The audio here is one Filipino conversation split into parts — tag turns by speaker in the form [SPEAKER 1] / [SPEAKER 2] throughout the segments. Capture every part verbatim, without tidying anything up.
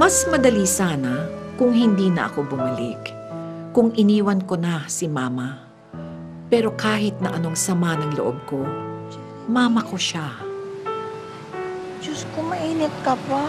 [SPEAKER 1] Mas madali sana kung hindi na ako bumalik. Kung iniwan ko na si Mama. Pero kahit na anong sama ng loob ko, Mama ko siya.
[SPEAKER 2] Diyos ko, mainit ka pa.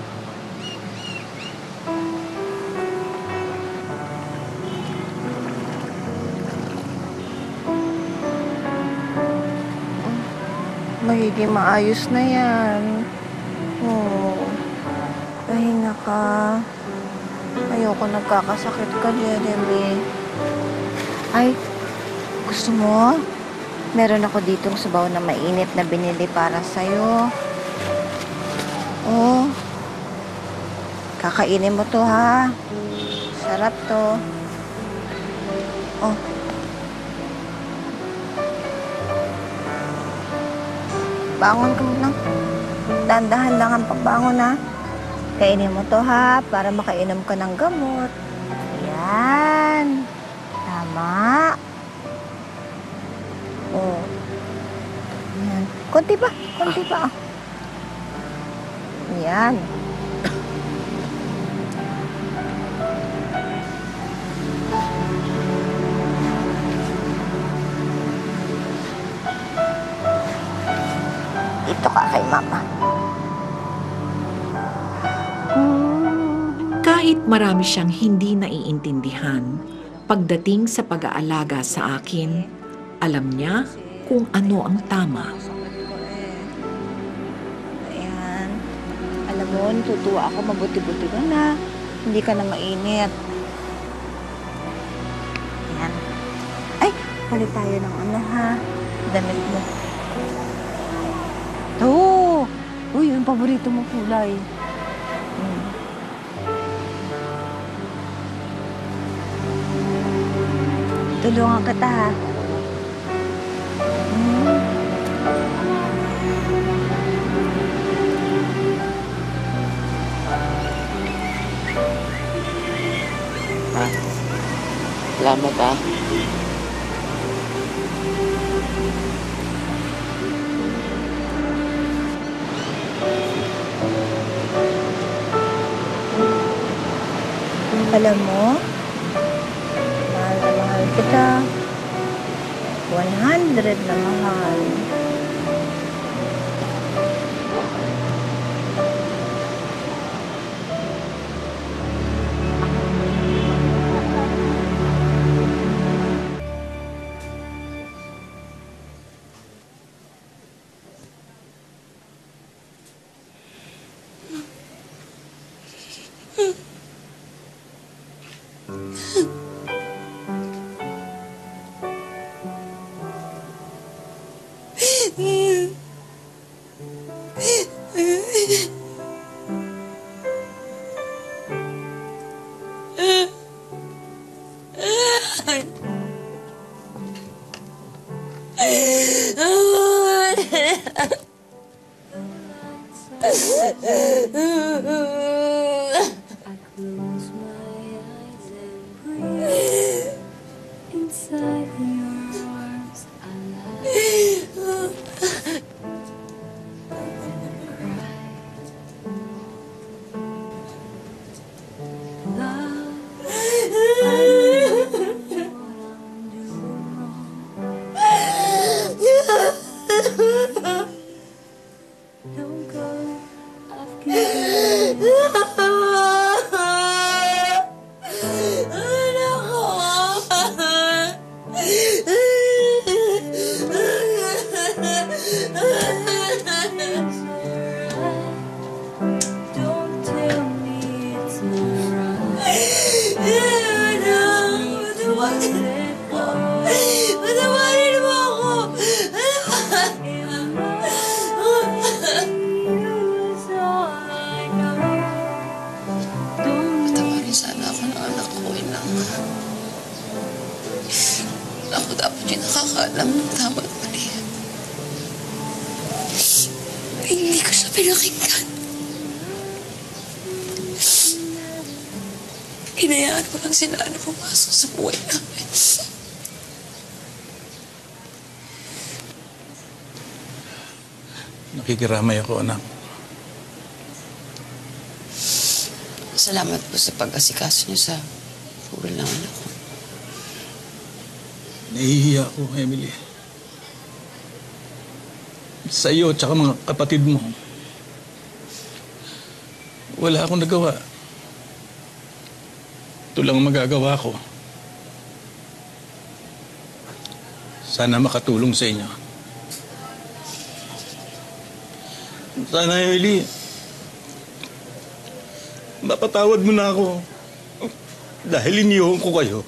[SPEAKER 2] Magiging maayos na yan. Oh, pahinga ka. Ayoko nagkakasakit ka, Jeremy. Ay, gusto mo? Meron ako ditong sabaw na mainit na binili para sa'yo. Oh, kakainin mo to, ha? Sarap to. Oh. Bangon ka lang. Dandahan lang ang pagbangon, ha? Kainin mo to, ha? Para makainom ka ng gamot. Yan. Tama. Oh. Yan. Konti pa. Konti pa, ah. Yan. Ito ka kay Mama.
[SPEAKER 1] Kahit marami siyang hindi naiintindihan, pagdating sa pag-aalaga sa akin, alam niya kung ano ang tama.
[SPEAKER 2] Ayan. Alam mo, natutuwa ako, mabuti-buti ka na. Hindi ka na mainit. Ayan. Ay, palit tayo ng ano, ha? Damit mo. Oo! Uy, yung paborito mong kulay. Hmm. Tulungan kita, ha? Hmm.
[SPEAKER 3] Ha? Salamat, ha?
[SPEAKER 2] Alam mo, mahal na mahal kita. one hundred na mahal.
[SPEAKER 3] Ako dapat yung nakakaalam ng tama at mali. Ay, hindi ko siya pinakinggan. Hinayaan ko lang sila na pumasok sa buhay namin.
[SPEAKER 4] Nakikiramay ako, anak.
[SPEAKER 3] Salamat po sa pag-asikaso niyo sa puro ng anak ko.
[SPEAKER 4] Nahihiya ako, Emily. Sa iyo at saka mga kapatid mo. Wala akong nagawa. Ito lang ang magagawa ko. Sana makatulong sa inyo. Sana, Emily, mapatawad mo na ako. Dahil iniyon ko kayo.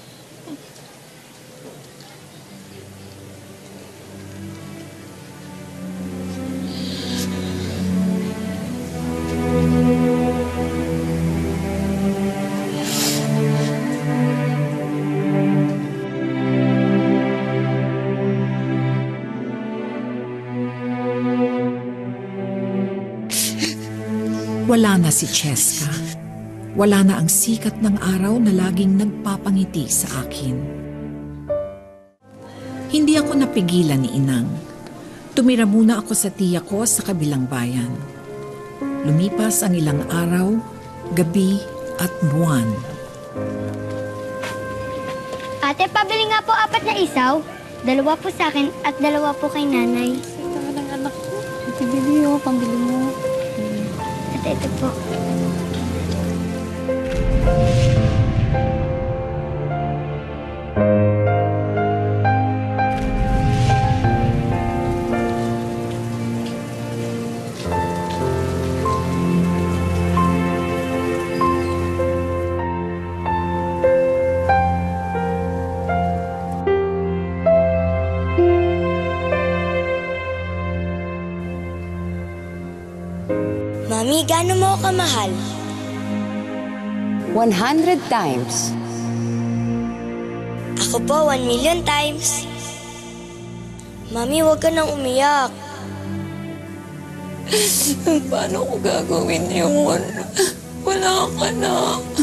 [SPEAKER 1] Wala na si Cheska. Wala na ang sikat ng araw na laging nagpapangiti sa akin. Hindi ako napigilan ni Inang. Tumira muna ako sa tiya ko sa kabilang bayan. Lumipas ang ilang araw, gabi at buwan.
[SPEAKER 5] Ate, pabili nga po apat na isaw. Dalawa po sa akin at dalawa po kay nanay.
[SPEAKER 6] Ito nga ng anak ko. Ito, bili oh, pambili mo.
[SPEAKER 5] Ate, ito po.
[SPEAKER 7] Mami, gaano mo ako kamahal?
[SPEAKER 8] one hundred times.
[SPEAKER 7] Ako po, one million times. Mami, huwag ka nang umiyak.
[SPEAKER 3] Paano ko gagawin yun? Wala ka na.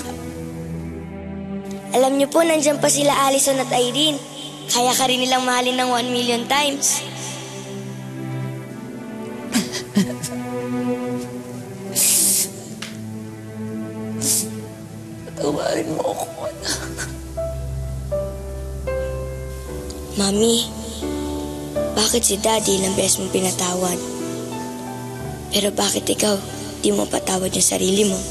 [SPEAKER 7] Alam niyo po, nandyan pa sila Allison at Irene. Kaya ka rin nilang mahalin ng one million times.
[SPEAKER 3] Patawarin mo ako, anak.
[SPEAKER 7] Mami, bakit si Daddy ilang beses mong pinatawad? Pero bakit ikaw, di mo patawad yung sarili mo?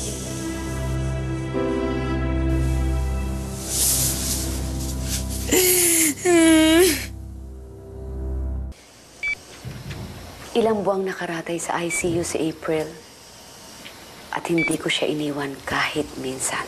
[SPEAKER 8] Ilang buwang nakaratay sa I C U si April. At hindi ko siya iniwan kahit minsan.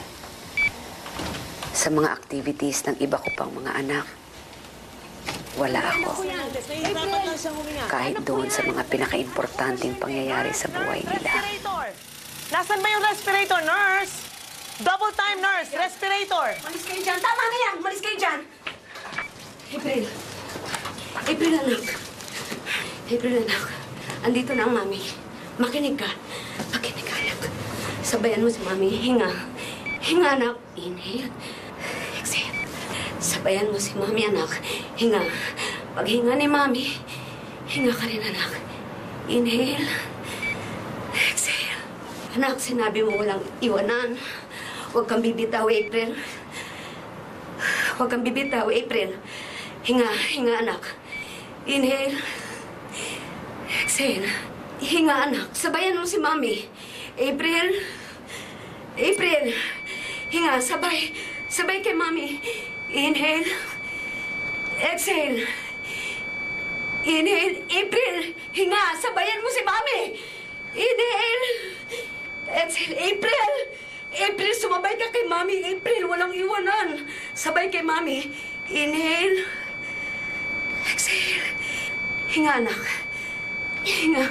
[SPEAKER 8] Sa mga activities ng iba ko pang mga anak, wala ako. Kahit doon sa mga pinaka-importanting pangyayari sa buhay nila.
[SPEAKER 9] Nasaan ba yung respirator, nurse? Double time, nurse! Respirator!
[SPEAKER 10] Malis kayo dyan! Tama na yan! Malis kayo dyan! April. April, anak. April, anak. Andito na ang mami. Makinig ka. Makinig ka, anak. Sabayan mo si mami. Hinga. Hinga, anak. Inhale. Exhale. Sabayan mo si mami, anak. Hinga. Paghinga ni mami, hinga ka rin, anak. Inhale. Exhale. Anak, sinabi mo walang iwanan. Huwag kang bibitaw, April. Huwag kang bibitaw, April. Hinga, hinga, anak. Inhale. Exhale. Hinga, anak. Sabayan mo si mami. April. April. Hinga, sabay. Sabay kay mami. Inhale. Exhale. Inhale. April. Hinga, sabayan mo si mami. Inhale. Exhale. April. April, sumabay ka kay mami. April, walang iwanan. Sabay kay mami. Inhale. Exhale. Hinga, anak. Hinga.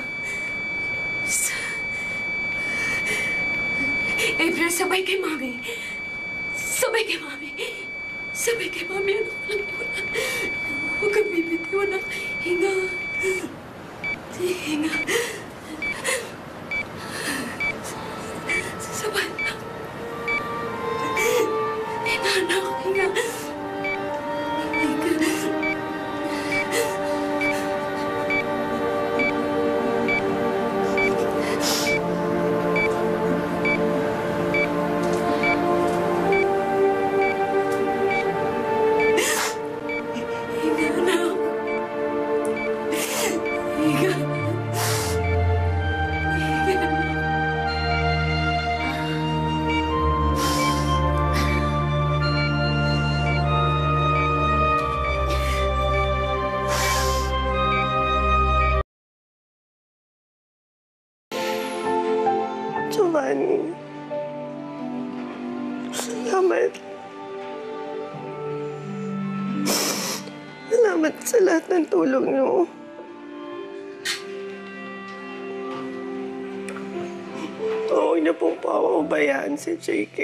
[SPEAKER 10] April, sabay kay mami. Sabay kay mami. Sabay kay mami. Ano ko lang iwanan. Huwag kang bibitiw, anak. Hinga. Hinga. Sabay, anak. Hinga, anak. Hinga. Hinga.
[SPEAKER 11] naman. Salamat. Salamat sa lahat ng tulong niyo. Huwag niyo pong papabayaan si J K.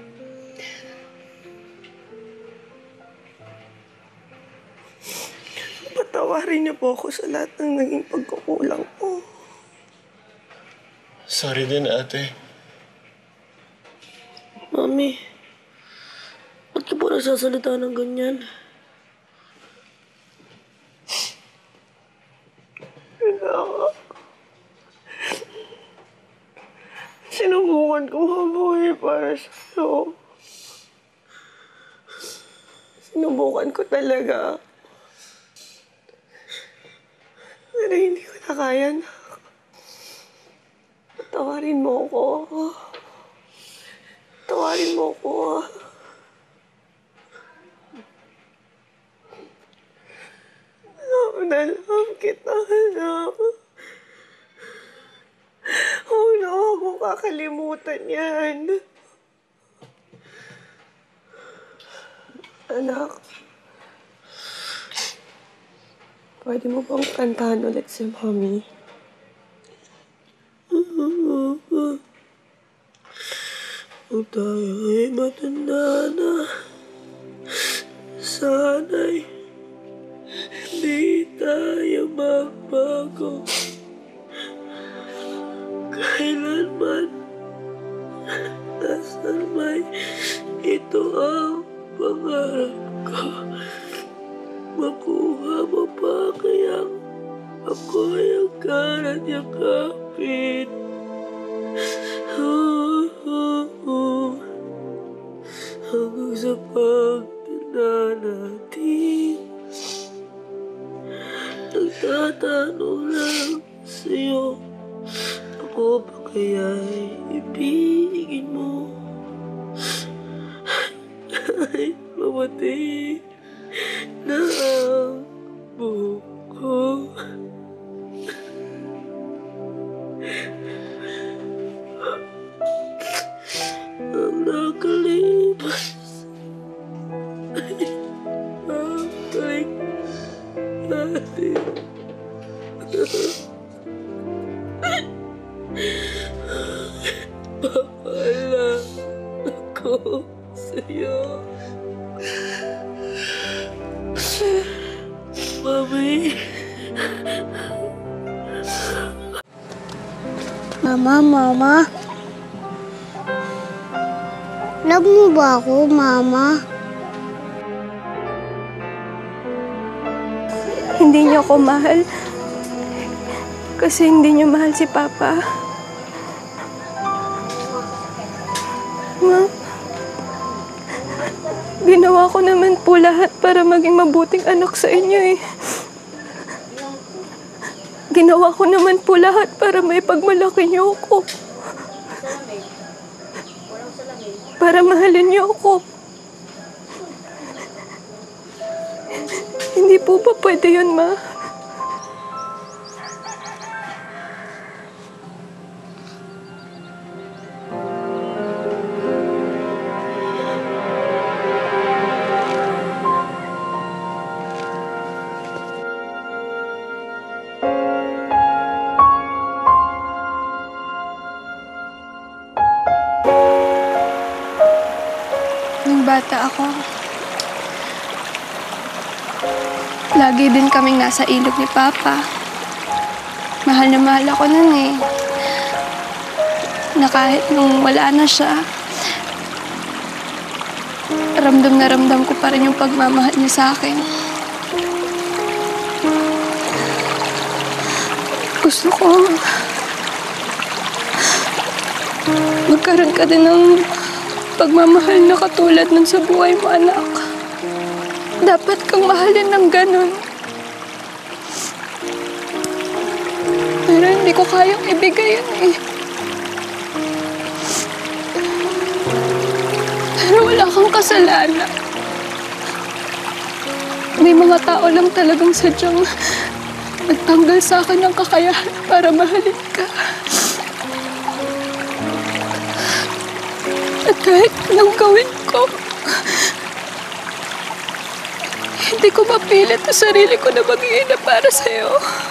[SPEAKER 11] Patawarin niyo po ako sa lahat ng naging pagkukulang ko.
[SPEAKER 4] Sorry din, ate.
[SPEAKER 11] Mami, ba't ka po nagsasalita ng ganyan? Kaya sinubukan ko mabuhay para sa'yo. Sinubukan ko talaga. Pero hindi ko na kaya na. Tawarin mo ako. Tawarin mo ako. Love na love kita, anak. Huwag na huwag mo kakalimutan yan. Anak, pwede mo bang kantahan ulit si Mami? Kung tayo ay matanda na, sana'y hindi tayo magbago. Kailanman, nasan may ito ang pangarap ko. Makuha mo pa kayang ako'y ang karat yakapin. Oh, oh, oh. Hanggang sa pagtanda natin, nagtatanong lang sa'yo, ako ba kaya'y ibigin mo? Ay, mamatay na ang buhok ko. Ang nakalipas ay babalik natin. Papaalam ako sa'yo. Mami.
[SPEAKER 5] Mama, Mama. Love mo ba ako, Mama?
[SPEAKER 11] Hindi niyo ako mahal. Kasi hindi niyo mahal si Papa. Ma, ginawa ko naman po lahat para maging mabuting anak sa inyo eh. Ginawa ko naman po lahat para may pagmalaki niyo ako. Para mahalin niyo ako. Hindi po ba pwede yun, Ma?
[SPEAKER 12] Bata ako, lagi din kaming nasa ilog ni Papa. Mahal na mahal ako nun eh. Na kahit nung wala na siya, ramdam na ramdam ko pa rin yung pagmamahal niya sa akin. Gusto ko magkaroon ka din ng pagmamahal na katulad nun sa buhay mo, anak. Dapat kang mahalin ng ganun. Pero hindi ko kayang ibigay yun eh. Pero wala kang kasalanan. May mga tao lang talagang sadyang nagtanggal sa akin ng kakayahan para mahalin ka. At kahit anong gawin ko, hindi ko mapilit ang sarili ko na mag-iina para sa'yo.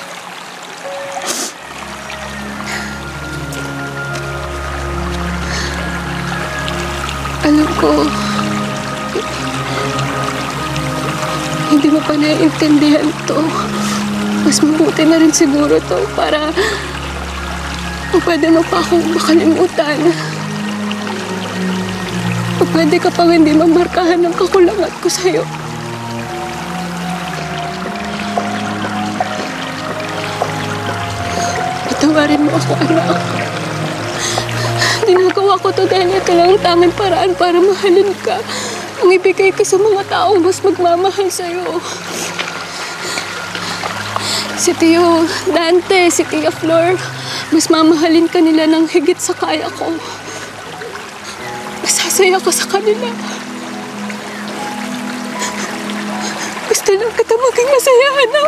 [SPEAKER 12] Alam ko, hindi mo pa naiintindihan to. Mas mabuti na rin siguro to para pwede mo pa akong makalimutan. O pwede ka pang hindi mamarkahan ng kakulangan ko sa'yo. Patawarin mo ako, anak. Ginagawa ko to dahil ito lang ang tanging paraan para mahalin ka. Ang ibigay ka sa mga taong mas magmamahal sa'yo. Si Tio Dante, si Tia Flor, mas mamahalin ka nila ng higit sa kaya ko. Masasaya ka sa kanila. Gusto lang kita maging masaya, anak.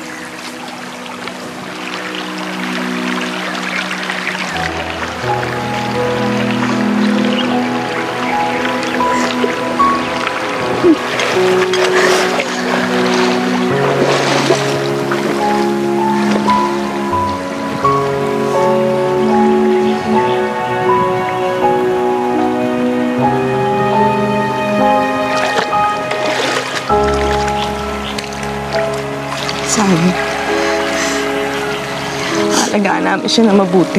[SPEAKER 11] Sabi, alagaan namin siya na mabuti.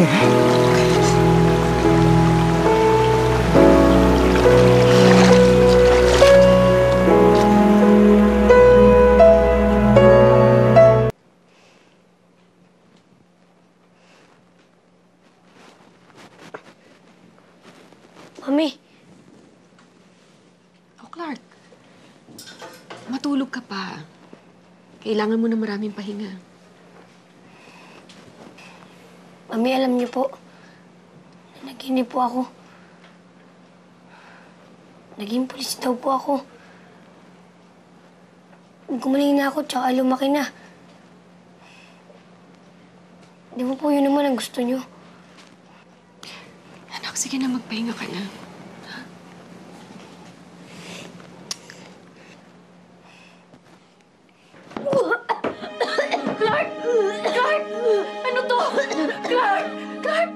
[SPEAKER 6] Mami. Oh, Clark. Matulog ka pa. Kailangan mo na maraming pahinga.
[SPEAKER 5] Mami, alam niyo po, naginip po ako. Naging pulis daw po ako. Gumaling na ako, tsaka lumaki na. Di ba po yun naman ang gusto niyo?
[SPEAKER 6] Anak, sige na, magpahinga ka na.
[SPEAKER 12] Clark! Clark! Ano to? Clark! Clark!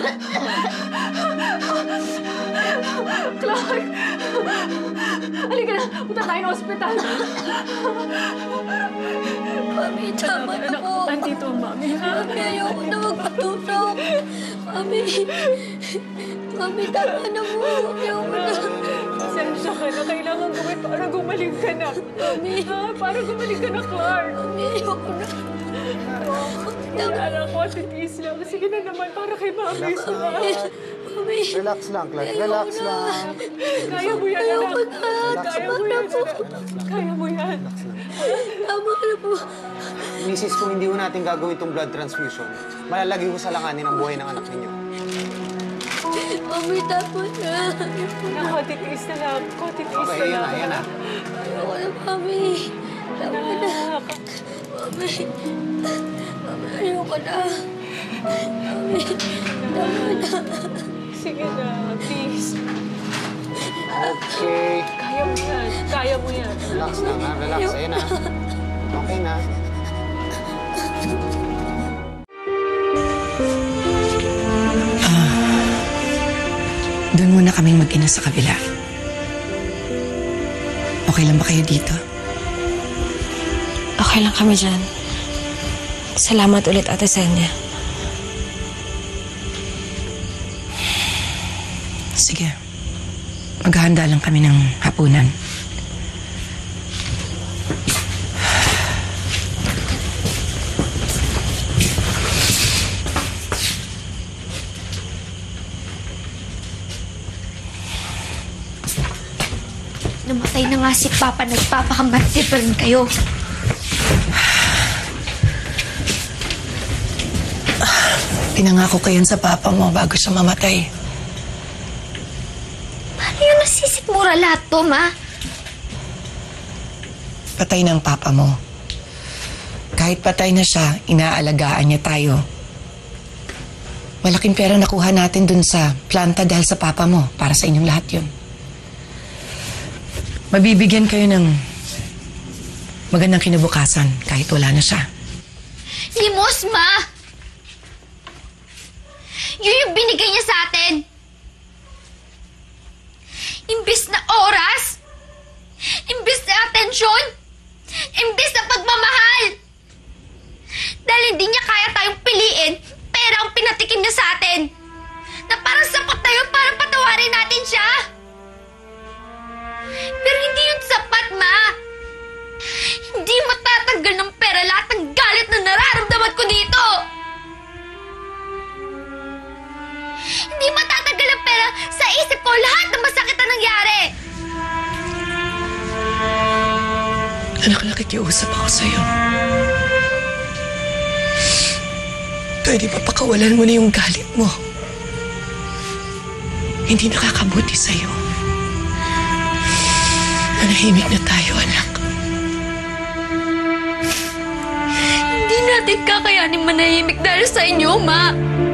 [SPEAKER 12] Clark! Halika na! Punta tayo ng ospital!
[SPEAKER 5] Mami, tama na po.
[SPEAKER 12] Andito ang mami.
[SPEAKER 5] Mami, ayoko na magpatusok. Mami, Mami, tama na po. Ayoko na.
[SPEAKER 12] Sensya ka na. Kailangan gawin para gumaling ka na.
[SPEAKER 5] Mami.
[SPEAKER 12] Ha? Para gumaling ka na, Clark.
[SPEAKER 5] Mami, ayoko na.
[SPEAKER 12] Alam ko, titiis lang. Sige na naman, para kay mami. Mami.
[SPEAKER 13] Relax lang, Clark. Relax lang.
[SPEAKER 12] Kaya mo yan, anak. Kaya mo yan, anak. Kaya mo yan.
[SPEAKER 5] Tama na po.
[SPEAKER 13] Misis, kung hindi mo natin gagawin itong blood transfusion, malalagay ko sa langanin ang buhay ng anak ninyo.
[SPEAKER 5] Mami, tama na.
[SPEAKER 12] Ako, titiis na lang. Ako, titiis
[SPEAKER 13] Okay,
[SPEAKER 12] na
[SPEAKER 13] yan
[SPEAKER 12] lang.
[SPEAKER 13] na, yan na.
[SPEAKER 5] Ayoko na, Mami. Tama na. Mami. Mami, ayoko na. Mami, tama na.
[SPEAKER 12] Sige na, please.
[SPEAKER 13] Okay.
[SPEAKER 12] Kaya mo yan. Kaya mo yan.
[SPEAKER 13] Relax lang, ha? Relax. Ayan na. Okay na.
[SPEAKER 14] Doon muna kaming mag-ina sa kabila. Okay lang ba kayo dito?
[SPEAKER 15] Okay lang kami dyan. Salamat ulit, Ate Senya.
[SPEAKER 14] Sige. Maghahanda lang kami ng hapunan.
[SPEAKER 5] Namatay na nga si Papa, nagpapakambante pa rin kayo.
[SPEAKER 14] Pinangako ko yan sa papa mo bago siya mamatay.
[SPEAKER 5] Paano yung nasisikmura lahat to, Ma?
[SPEAKER 14] Patay na ang papa mo. Kahit patay na siya, inaalagaan niya tayo. Malaking pera nakuha natin dun sa planta dahil sa papa mo. Para sa inyong lahat yun. Mabibigyan kayo ng magandang kinabukasan kahit wala na siya.
[SPEAKER 5] Limos, Ma! Yun yung binigay niya sa atin. Imbis na oras, imbis na atensyon, imbis na pagmamahal. Dahil hindi niya kaya tayong piliin, pera ang pinatikim niya sa atin. Na parang sapat na yun para patawarin natin siya. Pero hindi yun sapat, Ma. Hindi matatanggal ng pera lahat ng galit na nararamdaman ko dito. Hindi matatanggal ng pera sa isip ko lahat ng masakit na nangyari.
[SPEAKER 14] Anak, nakikiusap ako sa'yo. Pwede ba pakawalan mo na yung galit mo? Hindi nakakabuti sa'yo. Manahimik na tayo, anak.
[SPEAKER 5] Hindi natin kakayanin manahimik dahil sa inyo, Ma.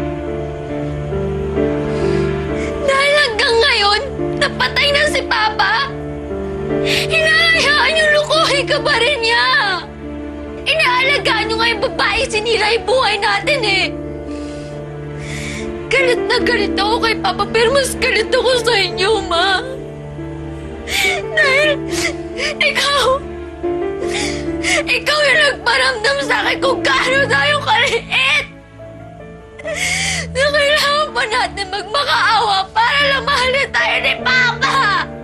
[SPEAKER 5] Dahil hanggang ngayon, napatay na si Papa. Hinahayaan yung lukuhin ka ba rin niya? Inaalagaan nyo nga yung babae sinira yung buhay natin eh. Galit na galit ako kay Papa pero mas galit ako sa inyo, Ma. Dahil ikaw, ikaw yung nagparamdam sa akin kung gaano tayo kaliit. Na kailangan pa natin magmakaawa para lang mahalin tayo ni Papa.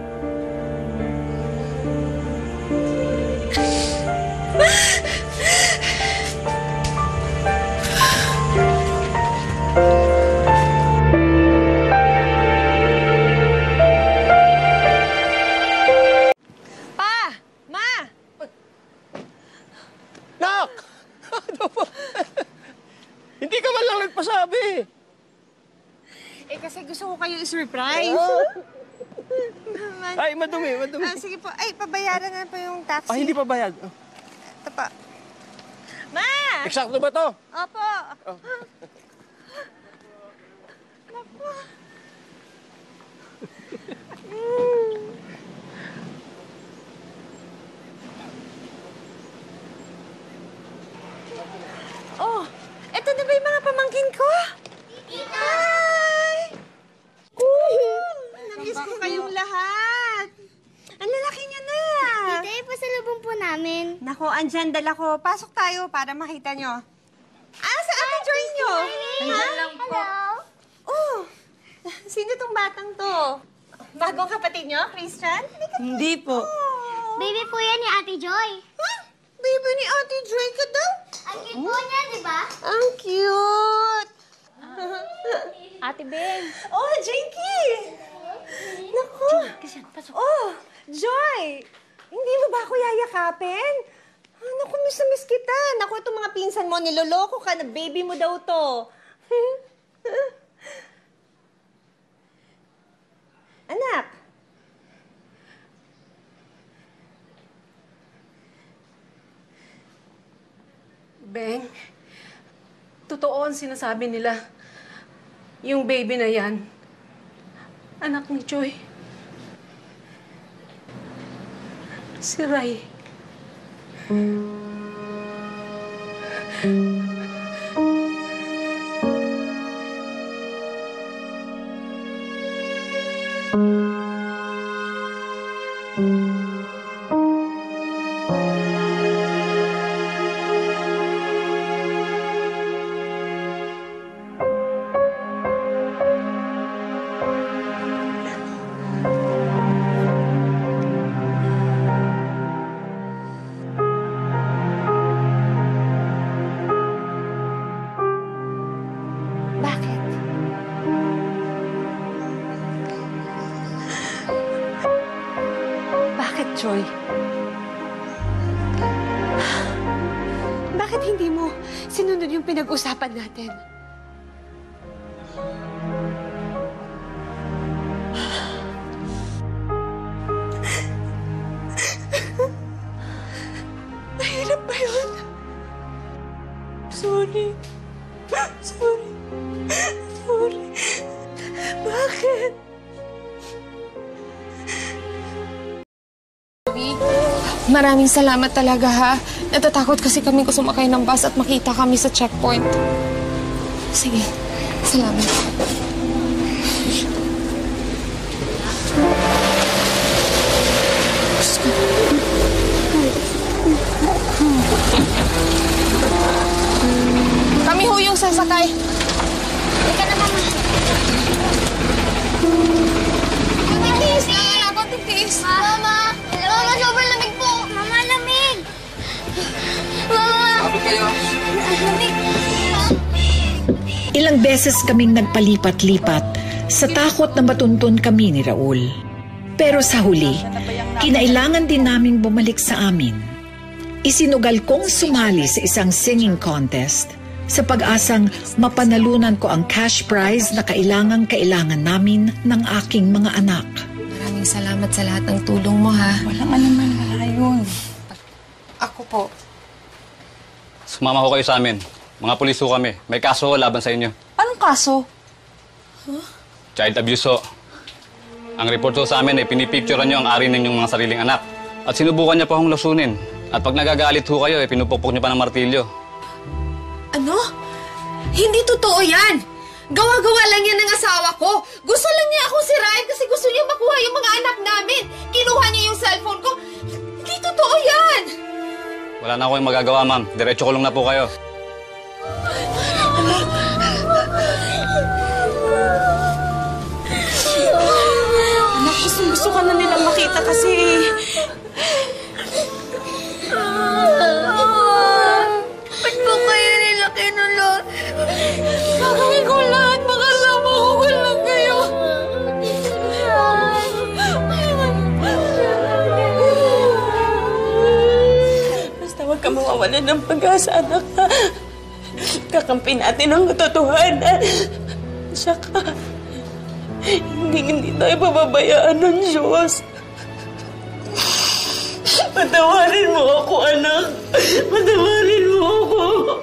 [SPEAKER 4] Nak! Ano ba? Hindi ka man lang nagpasabi.
[SPEAKER 16] Eh, kasi gusto ko kayo i-surprise.
[SPEAKER 4] Ay, madumi, madumi.
[SPEAKER 16] Ah, sige po. Ay, pabayaran na po yung taxi.
[SPEAKER 4] Ah, hindi pa bayad.
[SPEAKER 16] Ito pa. Ma!
[SPEAKER 4] Eksakto ba to?
[SPEAKER 16] Opo.
[SPEAKER 4] Oh.
[SPEAKER 16] Naku. Oh, eto na ba yung mga pamangkin ko? Hi! Namiss ko kayong lahat. Ang lalaki niya na.
[SPEAKER 17] Tita, pasalubong po namin.
[SPEAKER 16] Naku, andyan dala ko. Pasok tayo para makita nyo. Ah, sa Ate Joy nyo?
[SPEAKER 17] Andyan lang po.
[SPEAKER 16] Oh, sino tong batang to? Bagong kapatid nyo, Christian?
[SPEAKER 9] Hindi po.
[SPEAKER 16] Oh.
[SPEAKER 17] Baby po yan ni Ate Joy.
[SPEAKER 16] Huh? Baby ni Ate Joy ka daw?
[SPEAKER 17] Ang cute po niya, di ba?
[SPEAKER 16] Ang cute!
[SPEAKER 17] Ate Beng.
[SPEAKER 16] Oh, Jakey! Naku! Oh, Joy! Hindi mo ba ako yayakapin? Ah, naku, miss na miss kita. Naku, itong mga pinsan mo, niloloko ka na baby mo daw to. Anak!
[SPEAKER 12] Beng, totoo ang sinasabi nila. Yung baby na yan, anak ni Joy. Si Ray.
[SPEAKER 16] Joy. Bakit hindi mo sinunod yung pinag-usapan natin? Mahirap ba yun? Sorry. Sorry. Sorry. Bakit?
[SPEAKER 15] maraming salamat talaga ha. Natatakot kasi kami kung sumakay ng bus at makita kami sa checkpoint. Sige, salamat. Kami ho yung sasakay.
[SPEAKER 5] Ika na, Mama.
[SPEAKER 15] Tiis na nga ako, tiis.
[SPEAKER 5] Mama! Mama, sobrang lamig po! Mama, lamig! Mama!
[SPEAKER 14] Abot kayo.
[SPEAKER 5] Lamig!
[SPEAKER 1] Ilang beses kaming nagpalipat-lipat sa takot na matuntun kami ni Raul. Pero sa huli, kinailangan din naming bumalik sa amin. Isinugal kong sumali sa isang singing contest sa pag-asang mapanalunan ko ang cash prize na kailangang-kailangan namin ng aking mga anak.
[SPEAKER 15] Maraming salamat sa lahat ng tulong mo, ha?
[SPEAKER 6] Walang anuman, wala yun.
[SPEAKER 15] Ako po.
[SPEAKER 18] Sumama ko kayo sa amin. Mga pulis ho kami. May kaso laban sa inyo.
[SPEAKER 6] Anong kaso?
[SPEAKER 15] Huh?
[SPEAKER 18] Child abuse ho. Ang report ho sa amin ay pinipicturean nyo ang ari ninyong mga sariling anak. At sinubukan niya pa hong lasunin. At pag nagagalit ho kayo, eh, pinupukpok niyo pa ng martilyo.
[SPEAKER 15] Ano? Hindi totoo yan! Gawa-gawa lang yan ng asawa ko. Gusto lang niya akong sirain kasi gusto niya makuha yung mga anak namin. Kinuha niya yung cellphone ko. Hindi totoo yan!
[SPEAKER 18] Wala na ako yung magagawa, ma'am. Diretso kulong na po kayo.
[SPEAKER 6] Anak, gusto ka na nilang makita kasi...
[SPEAKER 5] Ba't po kayo nila kinulot?
[SPEAKER 15] Gagawin ko lahat. Makasama ko ko lang kayo.
[SPEAKER 6] Basta huwag ka mawawalan ng pag-asa, anak. Kakampi natin ang katotohanan. Saka, hindi hindi tayo pababayaan ng Diyos. Patawarin mo ako, anak. Patawarin mo ako.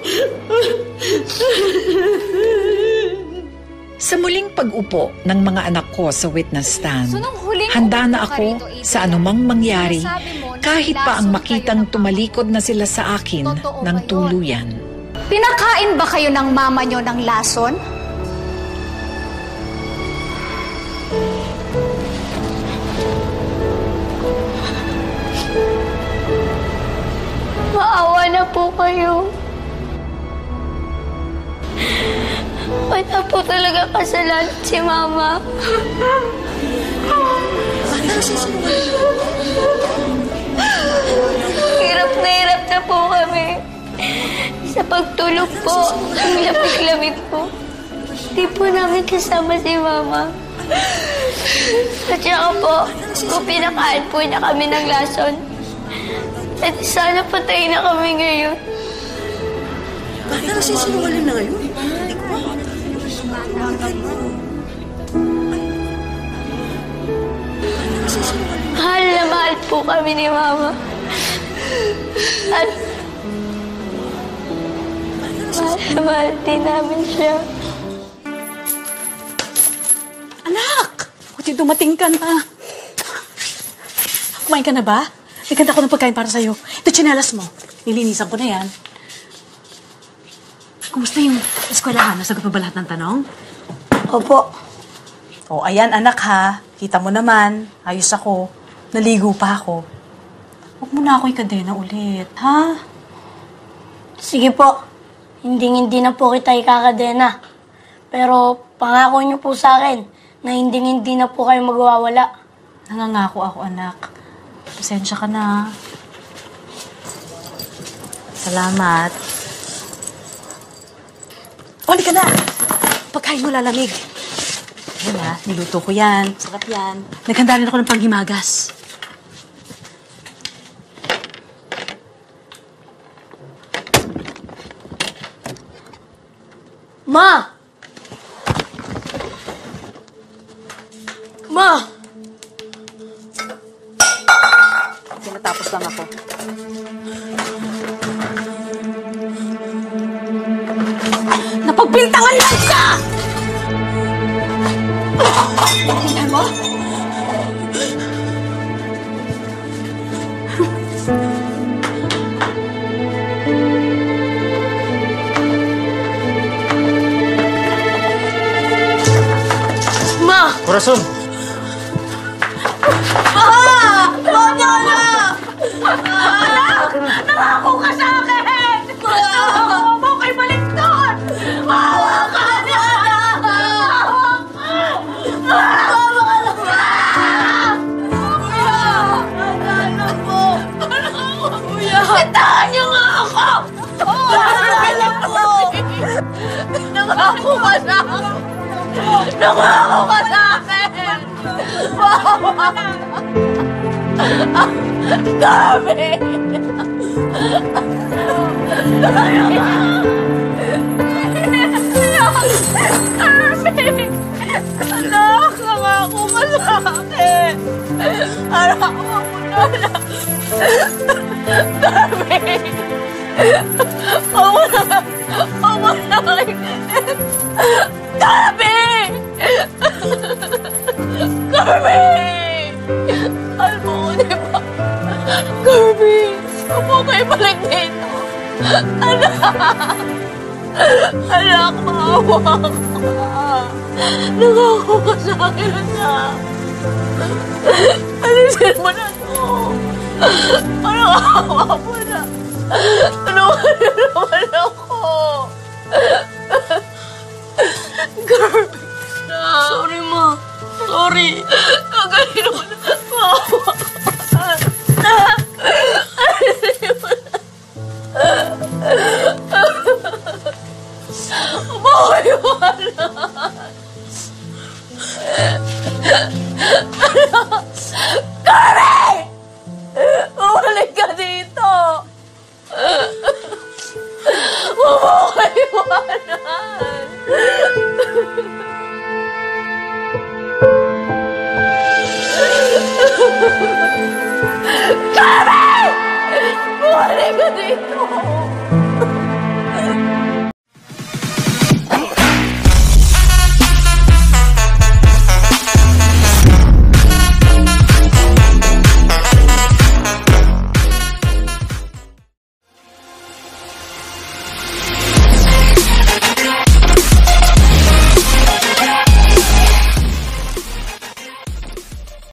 [SPEAKER 1] Sa muling pag-upo ng mga anak ko sa witness stand,
[SPEAKER 17] So, nung huling
[SPEAKER 1] handa na
[SPEAKER 17] umupo ka
[SPEAKER 1] ako
[SPEAKER 17] rito, April,
[SPEAKER 1] sa anumang mangyari
[SPEAKER 17] sinasabi mo na
[SPEAKER 1] kahit pa ang
[SPEAKER 17] lason
[SPEAKER 1] makitang
[SPEAKER 17] kayo ng
[SPEAKER 1] tumalikod na sila sa akin
[SPEAKER 17] Totoo
[SPEAKER 1] ng
[SPEAKER 17] ba yun?
[SPEAKER 1] tuluyan.
[SPEAKER 17] Pinakain ba kayo ng mama nyo ng lason?
[SPEAKER 5] Maawa na po kayo. Wala po talaga kasalanan si Mama. Hirap na hirap na po kami. Sa pagtulog po, ang lamig-lamig po. Di po namin kasama si Mama. At saka po, kung pinakain po niya kami ng lason, at sana patay na kami ngayon.
[SPEAKER 6] Bakit nasisinungaling na ngayon? Hindi ko
[SPEAKER 5] Mahal na mahal po kami ni Mama. At mahal na mahal din namin siya.
[SPEAKER 6] Anak! Buti dumating ka na. Kumain ka na ba? Nagkanta ko ng pagkain para sa'yo. Ito, tsinelas mo. Nilinisan ko na yan. Kumusta yung eskwelahan? Nasagot mo ba lahat ng tanong?
[SPEAKER 2] Opo.
[SPEAKER 6] O, ayan, anak ha. Kita mo naman. Ayos ako. Naligo pa ako. Huwag mo na ako ikadena ulit, ha?
[SPEAKER 5] Sige po. Hinding-hindi na po kita ikakadena. Pero pangako niyo po sa akin na hinding-hindi na po kayo magwawala.
[SPEAKER 6] Nangangako ako, anak. Pasensya ka na. Salamat. O, ka na! Pagkain mo lalamig. Yan ha, niluto ko yan. Sarap yan. Naghanda rin ako ng panghimagas.
[SPEAKER 5] Ma! Ma!
[SPEAKER 6] Tinatapos lang ako. Napagbintangan lang ka! Tingnan mo?
[SPEAKER 13] Corazon!
[SPEAKER 15] Ma! Ma, na! Anak! Nangako ka sa akin! Nangako mo kay Baliktot! Maawa ka na! Maawa ka! Maawa ka na! Kuya! Naalala mo! Kuya! Sintahan niyo nga ako! Naalala mo! Nangako ka sa akin! Nangako ka sa akin! Maawa ka! Gabi! Anak, nangako ka sa akin. Anak, huwag mo na lang. Gabi! Huwag mo na lang. Huwag mo na lang. Gabi! Gabi! Alam mo, di ba? Kirby, huwag mo kayo balik dito. Anak! Anak, maawa ka. Nangako ka sa akin, anak. Alisin mo na to. Parang awa mo na. Tulungan niyo naman ako. Kirby, sorry, ma. Sorry. Nagalino mo na. Maawa ka. Mawaiwala! Kirby! Umalik ka dito! Mawaiwanan! Kirby! Umalik ka dito!